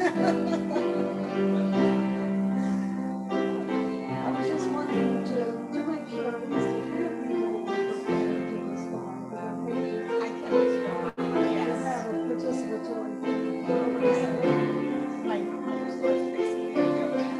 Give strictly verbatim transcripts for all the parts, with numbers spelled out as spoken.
was just wanting to, to make sure at least if you people were prepared to respond, because maybe I can respond. you Yes. have a participatory thing. Like, who's what's fixing it?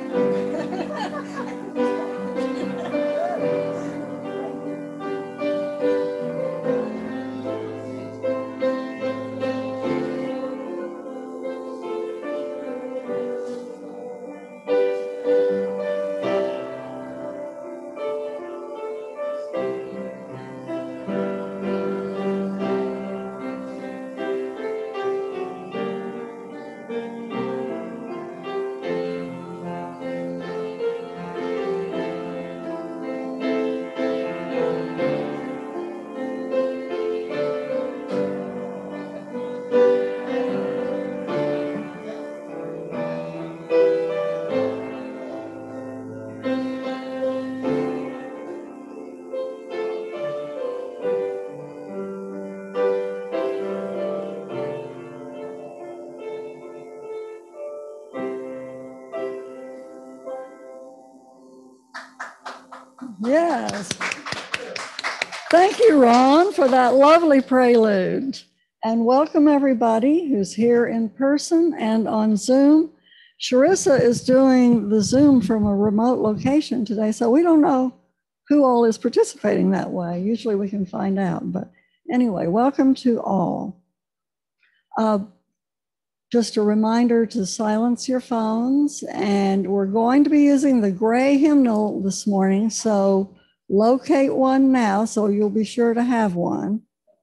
Yes. Thank you, Ron, for that lovely prelude. And welcome everybody who's here in person and on Zoom. Sharissa is doing the Zoom from a remote location today, so we don't know who all is participating that way. Usually we can find out, but anyway, welcome to all. Uh, just a reminder to silence your phones, and we're going to be using the gray hymnal this morning, so locate one now so you'll be sure to have one.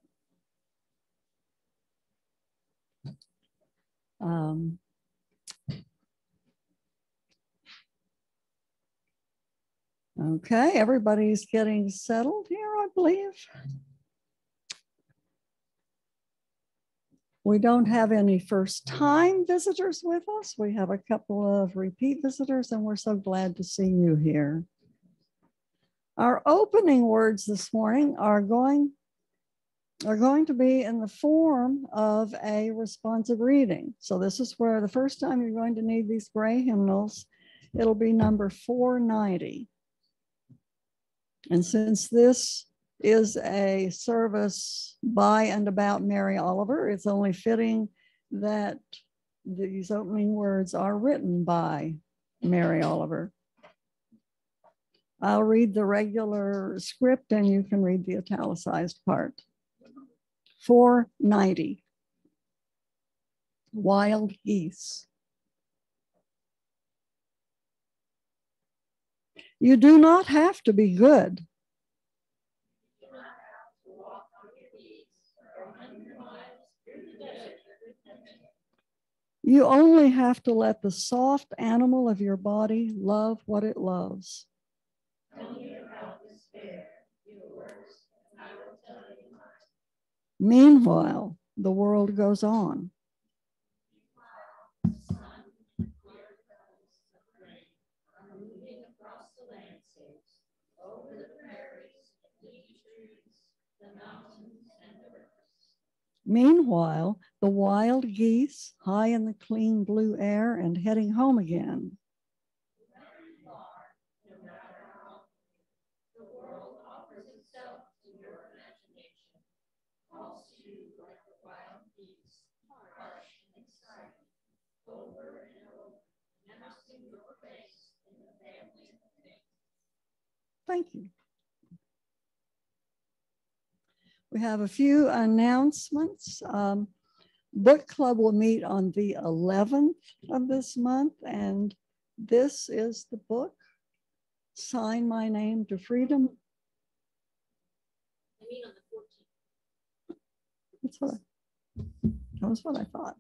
Um, okay, everybody's getting settled here, I believe. We don't have any first-time visitors with us. We have a couple of repeat visitors, and we're so glad to see you here. Our opening words this morning are going, are going to be in the form of a responsive reading. So this is where the first time you're going to need these gray hymnals, it'll be number four ninety. And since this is a service by and about Mary Oliver, it's only fitting that these opening words are written by Mary Oliver. I'll read the regular script and you can read the italicized part. four ninety. Wild geese. You do not have to be good. You only have to let the soft animal of your body love what it loves. Meanwhile, the world goes on. Meanwhile, the wild geese, high in the clean blue air and heading home again. Thank you. We have a few announcements. Um, book club will meet on the eleventh of this month, and this is the book, Sign My Name to Freedom. I mean on the fourteenth. That's what I, that was what I thought.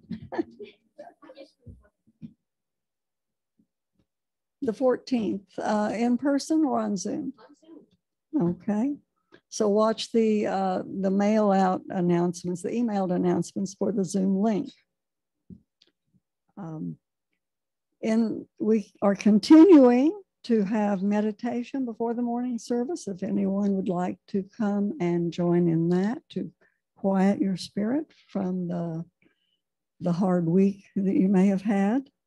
The fourteenth, uh, in person or on Zoom? On Zoom. Okay. So watch the, uh, the mail out announcements, the emailed announcements for the Zoom link. Um, and we are continuing to have meditation before the morning service. If anyone would like to come and join in that to quiet your spirit from the, the hard week that you may have had.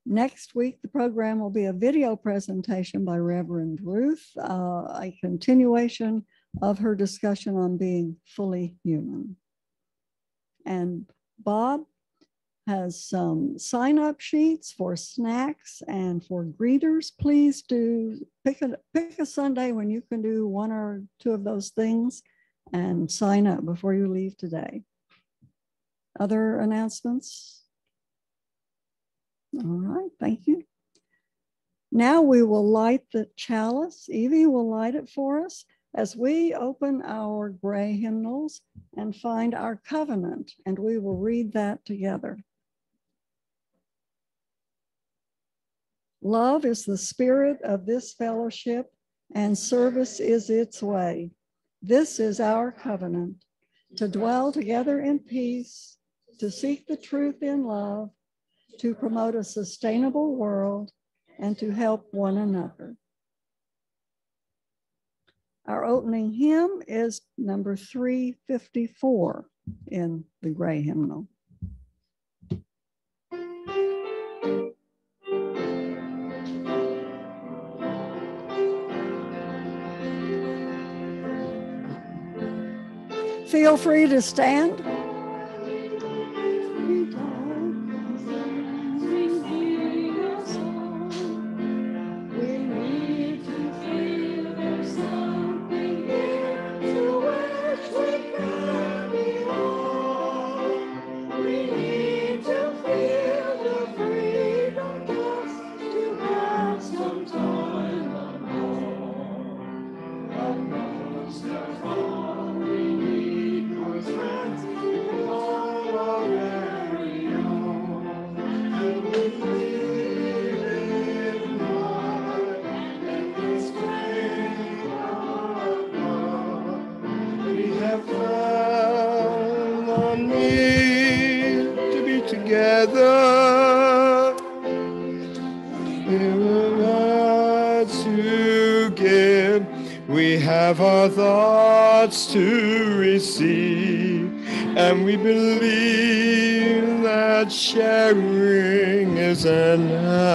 Next week, the program will be a video presentation by Reverend Ruth, uh, a continuation of her discussion on being fully human. And Bob has some sign-up sheets for snacks and for greeters. Please do pick a, pick a Sunday when you can do one or two of those things and sign up before you leave today. Other announcements? All right, thank you. Now we will light the chalice. Evie will light it for us as we open our gray hymnals and find our covenant, and we will read that together. Love is the spirit of this fellowship, and service is its way. This is our covenant, to dwell together in peace, to seek the truth in love, to promote a sustainable world, and to help one another. Our opening hymn is number three fifty-four in the gray hymnal. Feel free to stand. Our thoughts to receive, and we believe that sharing is an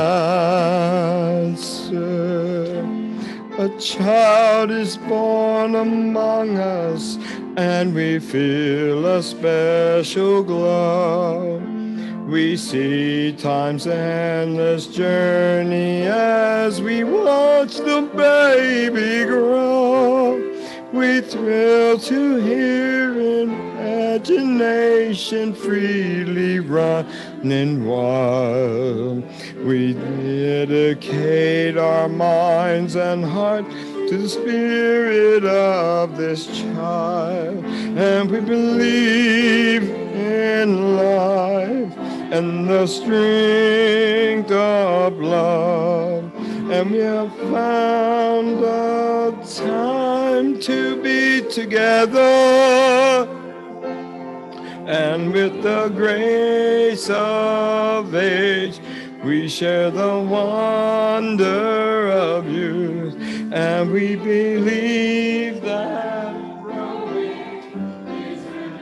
answer. A child is born among us, and we feel a special glow. We see time's endless journey as we watch the baby grow. We thrill to hear imagination freely running wild. We dedicate our minds and heart to the spirit of this child, and we believe in life and the strength of love. And we have found a time to be together, and with the grace of age, we share the wonder of youth, and we believe that growing is an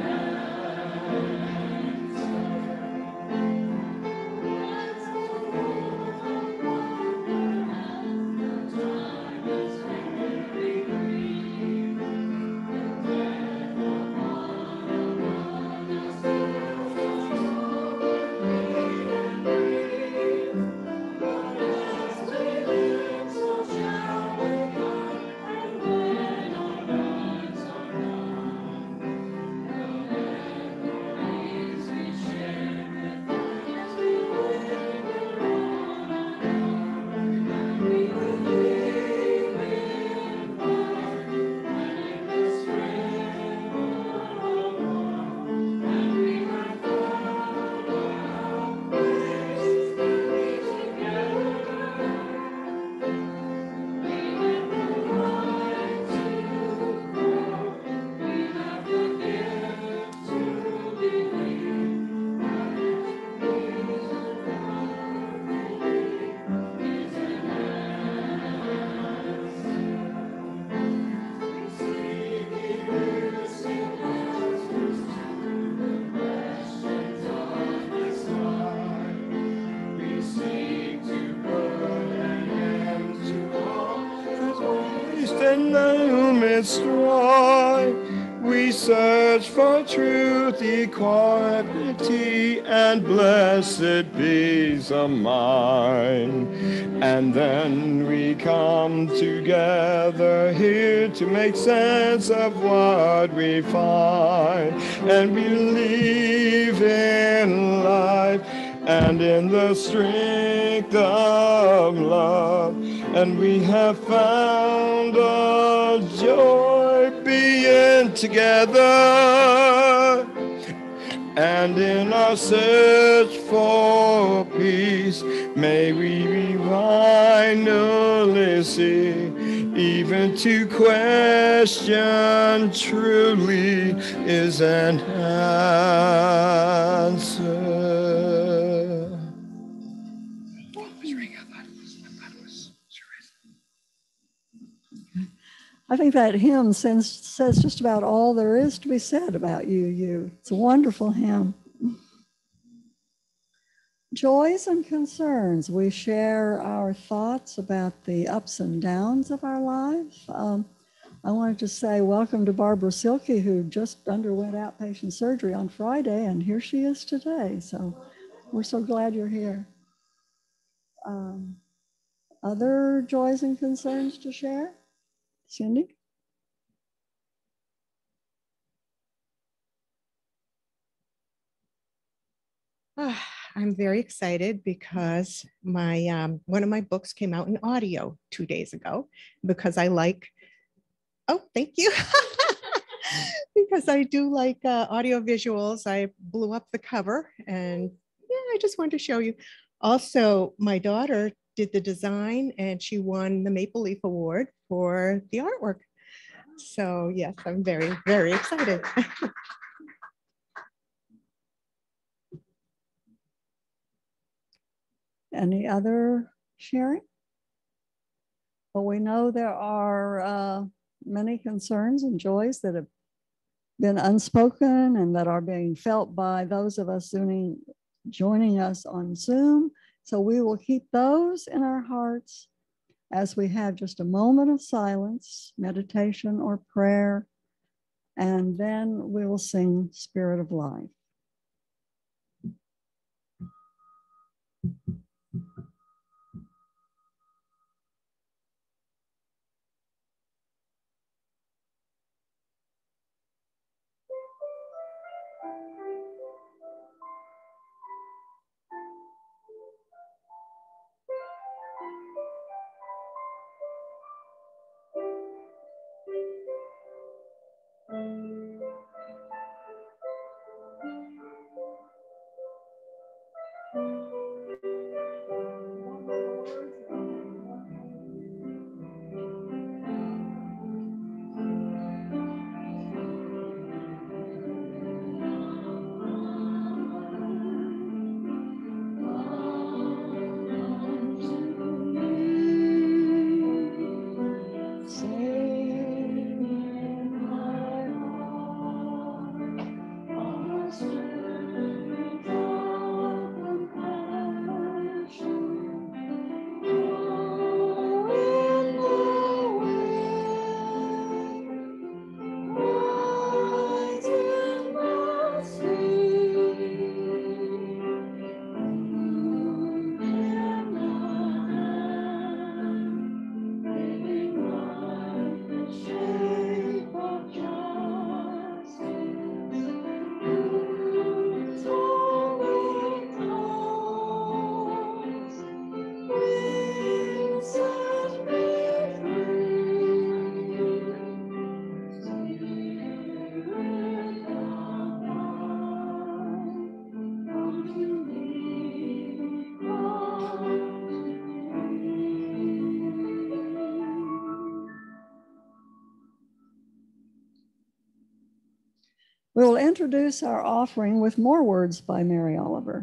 the strife. We search for truth, equality, and blessed peace of mind. And then we come together here to make sense of what we find and believe in life and in the strength of love. And we have found a joy being together. And in our search for peace, may we finally see, even to question truly is an answer. I think that hymn says, says just about all there is to be said about you, you. It's a wonderful hymn. Joys and concerns. We share our thoughts about the ups and downs of our lives. Um, I wanted to say welcome to Barbara Silke, who just underwent outpatient surgery on Friday, and here she is today. So we're so glad you're here. Um, other joys and concerns to share? Cindy? I'm very excited because my um, one of my books came out in audio two days ago because I like, oh, thank you. Because I do like uh, audio visuals. I blew up the cover and yeah, I just wanted to show you. Also, my daughter did the design and she won the Maple Leaf Award for the artwork. So yes, I'm very, very excited. Any other sharing? Well, we know there are uh, many concerns and joys that have been unspoken and that are being felt by those of us zooming, joining us on Zoom. So we will keep those in our hearts as we have just a moment of silence, meditation or prayer, and then we will sing Spirit of Life. We will introduce our offering with more words by Mary Oliver.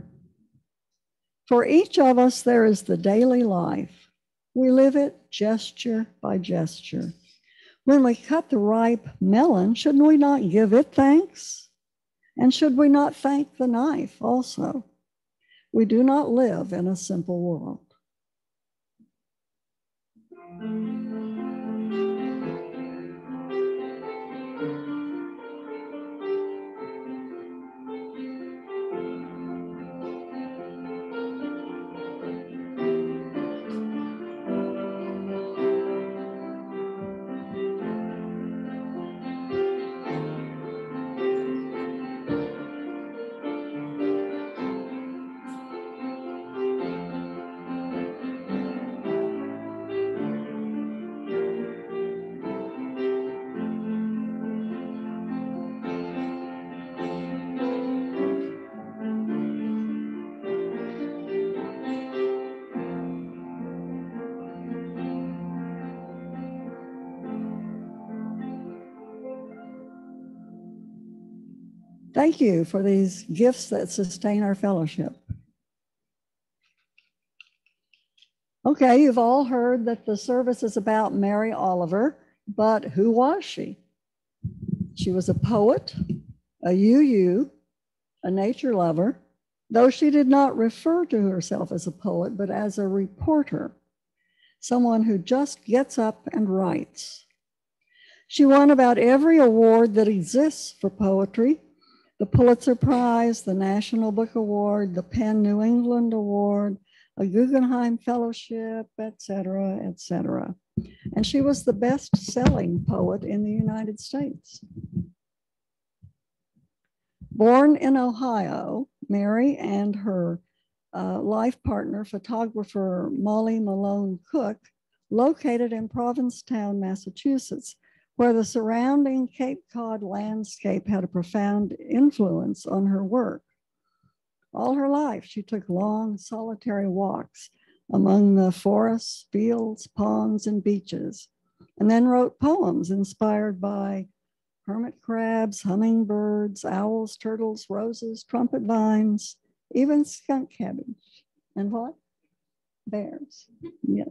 For each of us, there is the daily life. We live it gesture by gesture. When we cut the ripe melon, shouldn't we not give it thanks? And should we not thank the knife also? We do not live in a simple world. Thank you for these gifts that sustain our fellowship. Okay, you've all heard that the service is about Mary Oliver, but who was she? She was a poet, a U U, a nature lover, though she did not refer to herself as a poet, but as a reporter, someone who just gets up and writes. She won about every award that exists for poetry: the Pulitzer Prize, the National Book Award, the Penn New England Award, a Guggenheim Fellowship, et cetera, et cetera. And she was the best-selling poet in the United States. Born in Ohio, Mary and her uh, life partner, photographer Molly Malone Cook, located in Provincetown, Massachusetts, where the surrounding Cape Cod landscape had a profound influence on her work. All her life, she took long, solitary walks among the forests, fields, ponds, and beaches, and then wrote poems inspired by hermit crabs, hummingbirds, owls, turtles, roses, trumpet vines, even skunk cabbage. And what? Bears. Yes.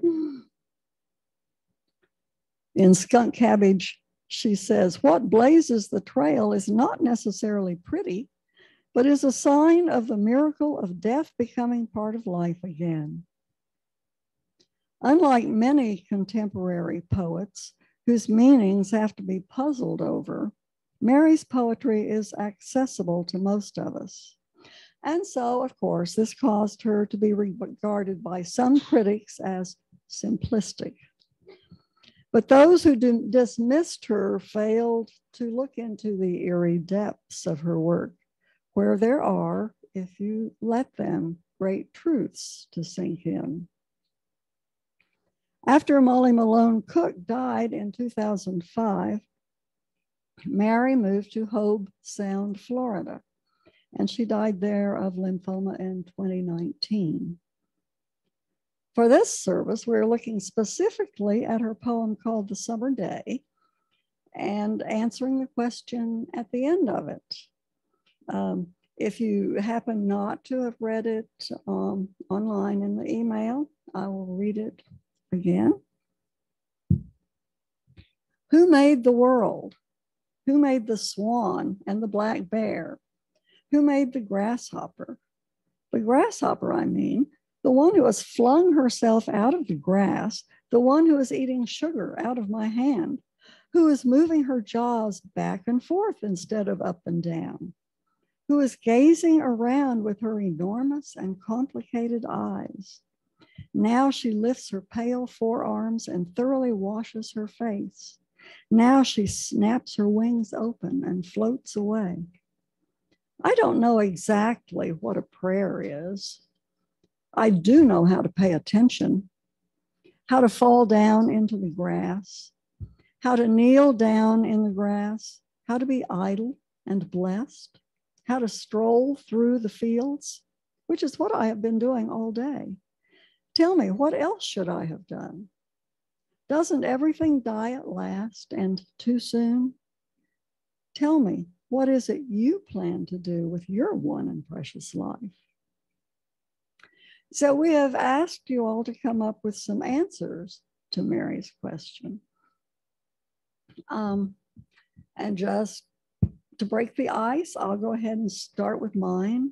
In Skunk Cabbage, she says, "What blazes the trail is not necessarily pretty, but is a sign of the miracle of death becoming part of life again." Unlike many contemporary poets whose meanings have to be puzzled over, Mary's poetry is accessible to most of us. And so, of course, this caused her to be regarded by some critics as simplistic. But those who dismissed her failed to look into the eerie depths of her work, where there are, if you let them, great truths to sink in. After Molly Malone Cook died in two thousand five, Mary moved to Hobe Sound, Florida, and she died there of lymphoma in twenty nineteen. For this service, we're looking specifically at her poem called The Summer Day and answering the question at the end of it. Um, if you happen not to have read it um, online in the email, I will read it again. Who made the world? Who made the swan and the black bear? Who made the grasshopper? The grasshopper, I mean, the one who has flung herself out of the grass, the one who is eating sugar out of my hand, who is moving her jaws back and forth instead of up and down, who is gazing around with her enormous and complicated eyes. Now she lifts her pale forearms and thoroughly washes her face. Now she snaps her wings open and floats away. I don't know exactly what a prayer is. I do know how to pay attention, how to fall down into the grass, how to kneel down in the grass, how to be idle and blessed, how to stroll through the fields, which is what I have been doing all day. Tell me, what else should I have done? Doesn't everything die at last and too soon? Tell me, what is it you plan to do with your one and precious life? So we have asked you all to come up with some answers to Mary's question. Um, and just to break the ice, I'll go ahead and start with mine.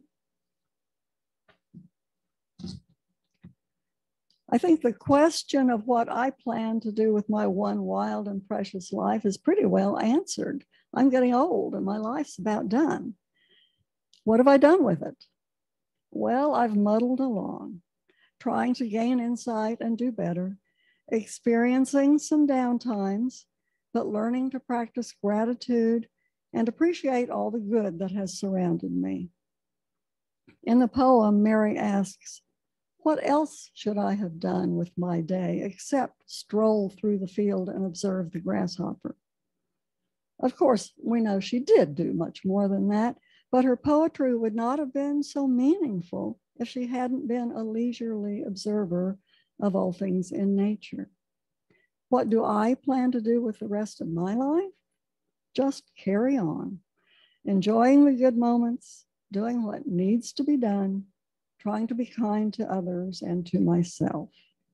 I think the question of what I plan to do with my one wild and precious life is pretty well answered. I'm getting old and my life's about done. What have I done with it? Well, I've muddled along, trying to gain insight and do better, experiencing some downtimes, but learning to practice gratitude and appreciate all the good that has surrounded me. In the poem, Mary asks, what else should I have done with my day except stroll through the field and observe the grasshopper? Of course, we know she did do much more than that, but her poetry would not have been so meaningful if she hadn't been a leisurely observer of all things in nature. What do I plan to do with the rest of my life? Just carry on. enjoying the good moments, doing what needs to be done, trying to be kind to others and to myself.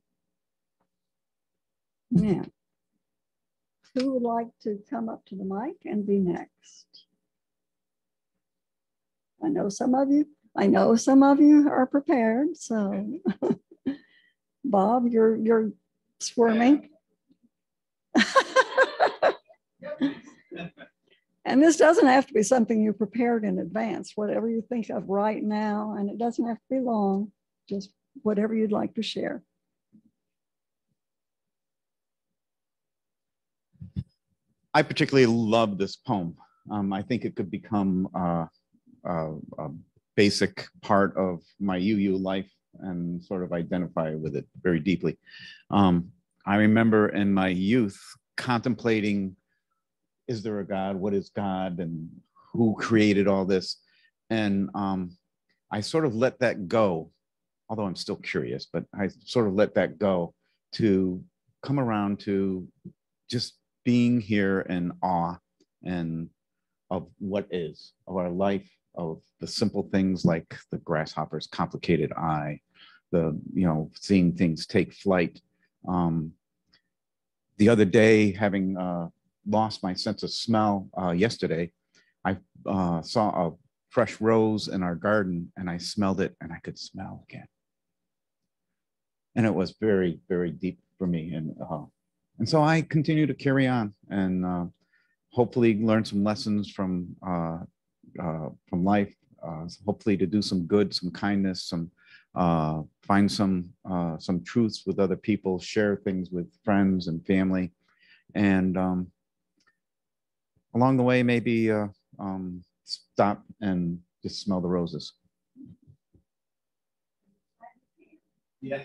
Now, who would like to come up to the mic and be next? I know some of you, I know some of you are prepared, so Bob, you're you're squirming. And this doesn't have to be something you prepared in advance, whatever you think of right now, and it doesn't have to be long, just whatever you'd like to share. I particularly love this poem. Um, I think it could become uh, uh, a basic part of my U U life and sort of identify with it very deeply. Um, I remember in my youth contemplating, is there a God? What is God? And who created all this? And um, I sort of let that go, although I'm still curious, but I sort of let that go to come around to just being here in awe and of what is, of our life, of the simple things like the grasshopper's complicated eye, the, you know, seeing things take flight. Um, the other day, having uh, lost my sense of smell uh, yesterday, I uh, saw a fresh rose in our garden and I smelled it and I could smell again. And it was very, very deep for me. And, uh, and so I continue to carry on and uh, hopefully learn some lessons from, uh, uh, from life, uh, hopefully to do some good, some kindness, some uh, find some, uh, some truths with other people, share things with friends and family. And um, along the way, maybe uh, um, stop and just smell the roses. Yes.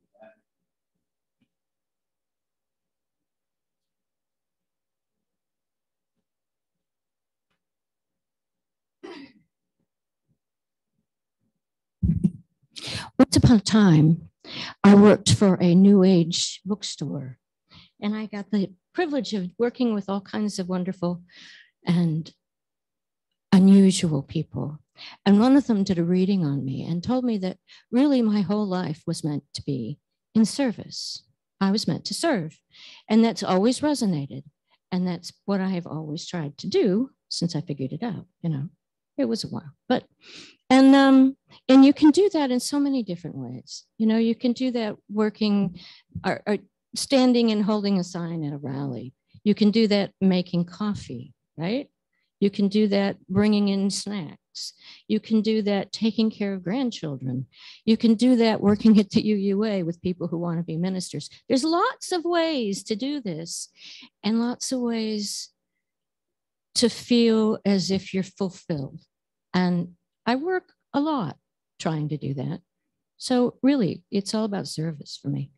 Once upon a time, I worked for a New Age bookstore, and I got the privilege of working with all kinds of wonderful and unusual people. And one of them did a reading on me and told me that really my whole life was meant to be in service. I was meant to serve. And that's always resonated. And that's what I have always tried to do since I figured it out. You know, it was a while, but And um, and you can do that in so many different ways. You know, you can do that working or, or standing and holding a sign at a rally. You can do that making coffee, right? You can do that bringing in snacks. You can do that taking care of grandchildren. You can do that working at the U U A with people who want to be ministers. There's lots of ways to do this and lots of ways to feel as if you're fulfilled. And I work a lot trying to do that. So really, it's all about service for me.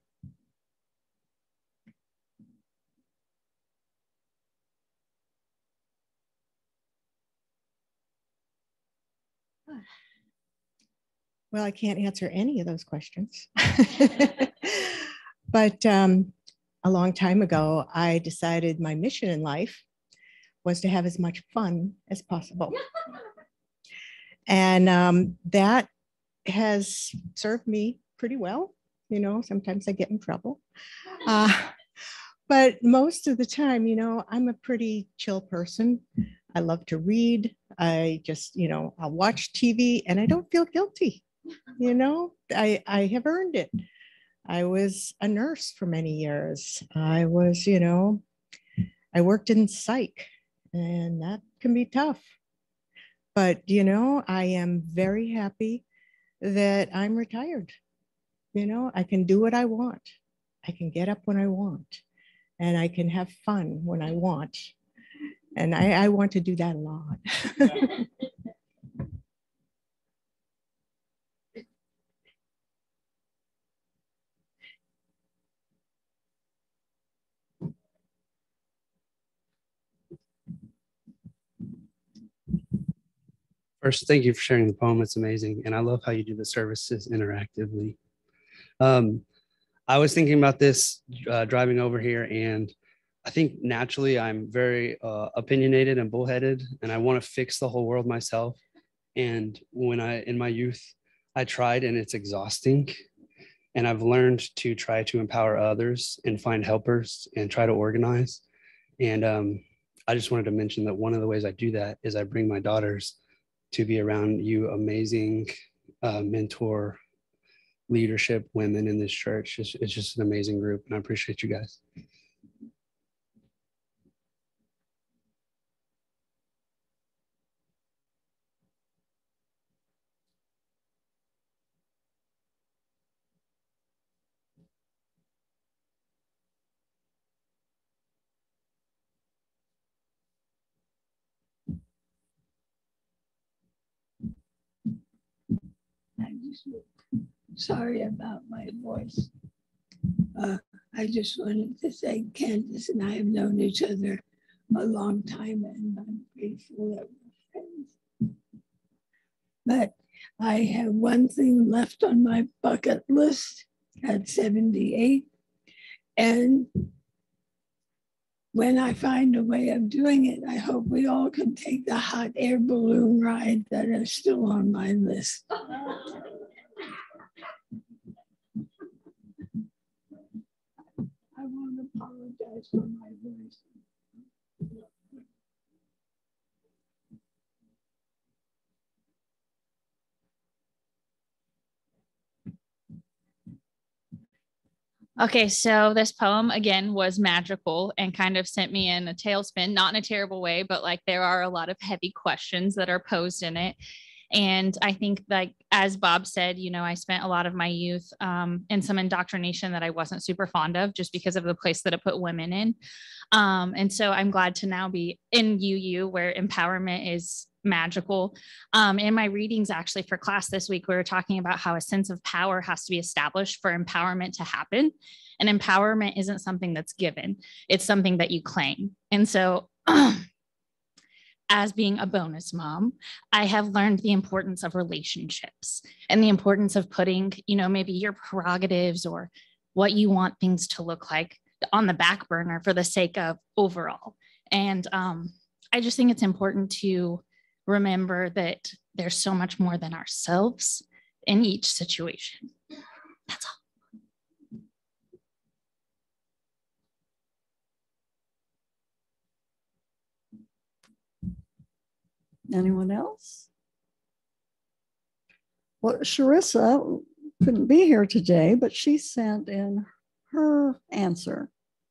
Well, I can't answer any of those questions. But um, a long time ago, I decided my mission in life was to have as much fun as possible. And um, that has served me pretty well. You know, sometimes I get in trouble. Uh, but most of the time, you know, I'm a pretty chill person. I love to read. I just, you know, I'll watch T V and I don't feel guilty. You know, I, I have earned it. I was a nurse for many years. I was, you know, I worked in psych, and that can be tough. But, you know, I am very happy that I'm retired. You know, I can do what I want. I can get up when I want, and I can have fun when I want. And I, I want to do that a lot. First, thank you for sharing the poem. It's amazing. And I love how you do the services interactively. Um, I was thinking about this uh, driving over here, and I think naturally I'm very uh, opinionated and bullheaded, and I want to fix the whole world myself. And when I, in my youth, I tried, and it's exhausting. And I've learned to try to empower others and find helpers and try to organize. And um, I just wanted to mention that one of the ways I do that is I bring my daughters to be around you amazing uh, mentor leadership women in this church. It's, it's just an amazing group, and I appreciate you guys. I just, sorry about my voice. Uh, I just wanted to say Candace and I have known each other a long time, and I'm grateful that we're friends. But I have one thing left on my bucket list at seventy-eight. And when I find a way of doing it, I hope we all can take the hot air balloon ride that is still on my list. I want to apologize for my voice. Okay, so this poem again was magical and kind of sent me in a tailspin, not in a terrible way, but like there are a lot of heavy questions that are posed in it. And I think, like, as Bob said, you know, I spent a lot of my youth um, in some indoctrination that I wasn't super fond of just because of the place that it put women in. Um, and so I'm glad to now be in U U, where empowerment is magical. Um, in my readings actually for class this week, we were talking about how a sense of power has to be established for empowerment to happen. And empowerment isn't something that's given, it's something that you claim. And so as being a bonus mom, I have learned the importance of relationships and the importance of putting, you know, maybe your prerogatives or what you want things to look like on the back burner for the sake of overall. And um, I just think it's important to remember that there's so much more than ourselves in each situation. That's all. Anyone else? Well, Sharissa couldn't be here today, but she sent in her answer.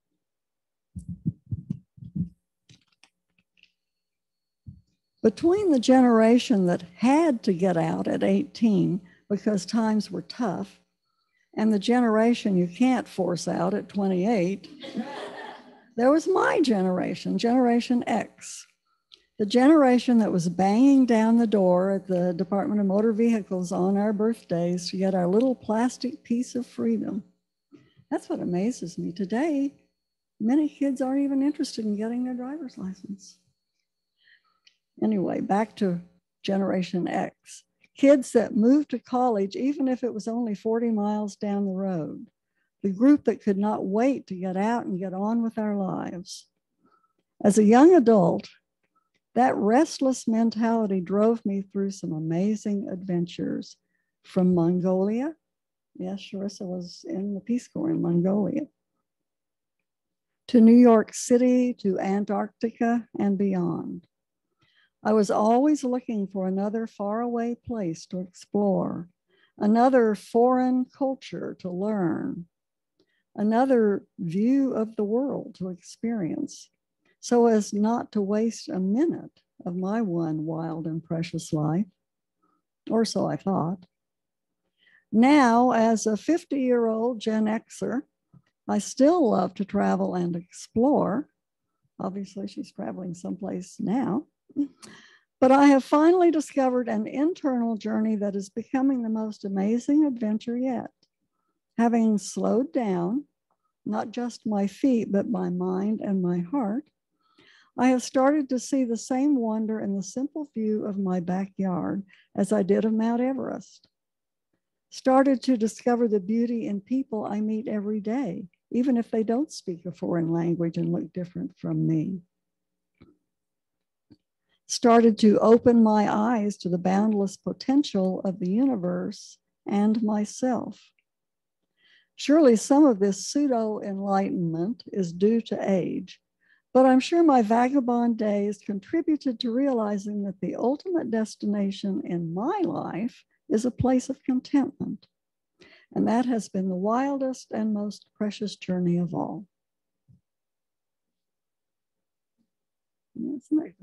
Between the generation that had to get out at eighteen because times were tough and the generation you can't force out at twenty-eight, there was my generation, Generation X. The generation that was banging down the door at the Department of Motor Vehicles on our birthdays to get our little plastic piece of freedom. That's what amazes me. Today, many kids aren't even interested in getting their driver's license. Anyway, back to Generation X. Kids that moved to college, even if it was only forty miles down the road. The group that could not wait to get out and get on with our lives. As a young adult, that restless mentality drove me through some amazing adventures, from Mongolia. Yes, Sharissa was in the Peace Corps in Mongolia. To New York City, to Antarctica, and beyond. I was always looking for another faraway place to explore, another foreign culture to learn, another view of the world to experience, so as not to waste a minute of my one wild and precious life, or so I thought. Now, as a fifty-year-old Gen Xer, I still love to travel and explore. Obviously, she's traveling someplace now. But I have finally discovered an internal journey that is becoming the most amazing adventure yet. Having slowed down, not just my feet, but my mind and my heart, I have started to see the same wonder in the simple view of my backyard as I did of Mount Everest. Started to discover the beauty in people I meet every day, even if they don't speak a foreign language and look different from me. Started to open my eyes to the boundless potential of the universe and myself. Surely some of this pseudo-enlightenment is due to age, but I'm sure my vagabond days contributed to realizing that the ultimate destination in my life is a place of contentment. And that has been the wildest and most precious journey of all. And that's nice.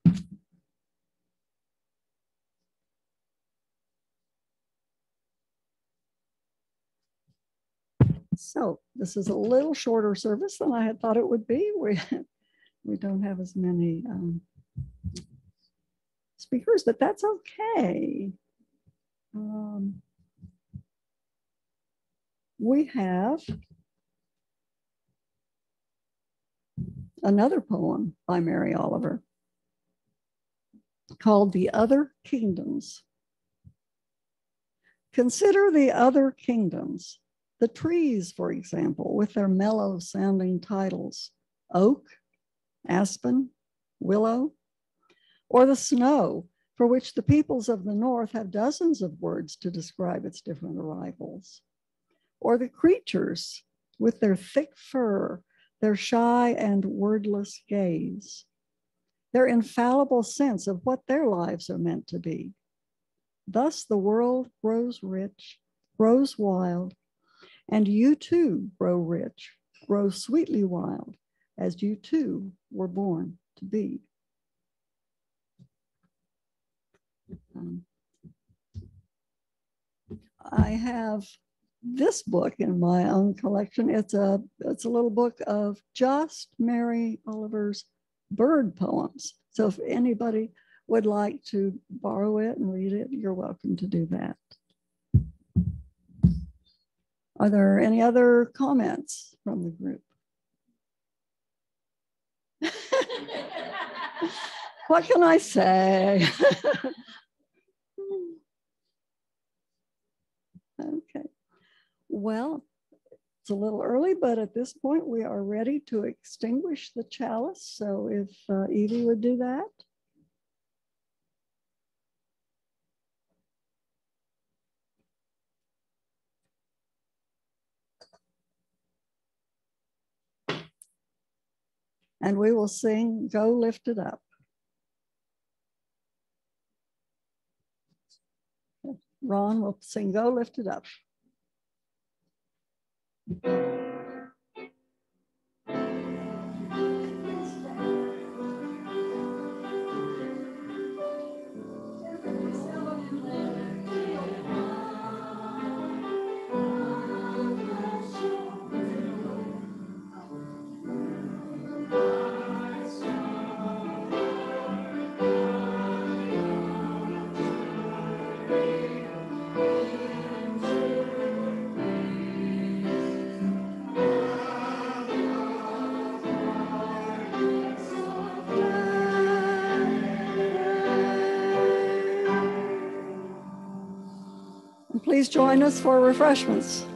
So this is a little shorter service than I had thought it would be. We, we don't have as many um, speakers, but that's okay. Um, we have another poem by Mary Oliver called The Other Kingdoms. Consider the other kingdoms. The trees, for example, with their mellow sounding titles, oak, aspen, willow, or the snow, for which the peoples of the north have dozens of words to describe its different arrivals, or the creatures with their thick fur, their shy and wordless gaze, their infallible sense of what their lives are meant to be. Thus the world grows rich, grows wild, and you too grow rich, grow sweetly wild, as you too were born to be. Um, I have this book in my own collection. It's a, it's a little book of just Mary Oliver's bird poems. So if anybody would like to borrow it and read it, you're welcome to do that. Are there any other comments from the group? What can I say? Okay. Well, it's a little early, but at this point we are ready to extinguish the chalice. So if uh, Evie would do that. And we will sing Go Lift It Up. Ron will sing Go Lift It Up. Please join us for refreshments.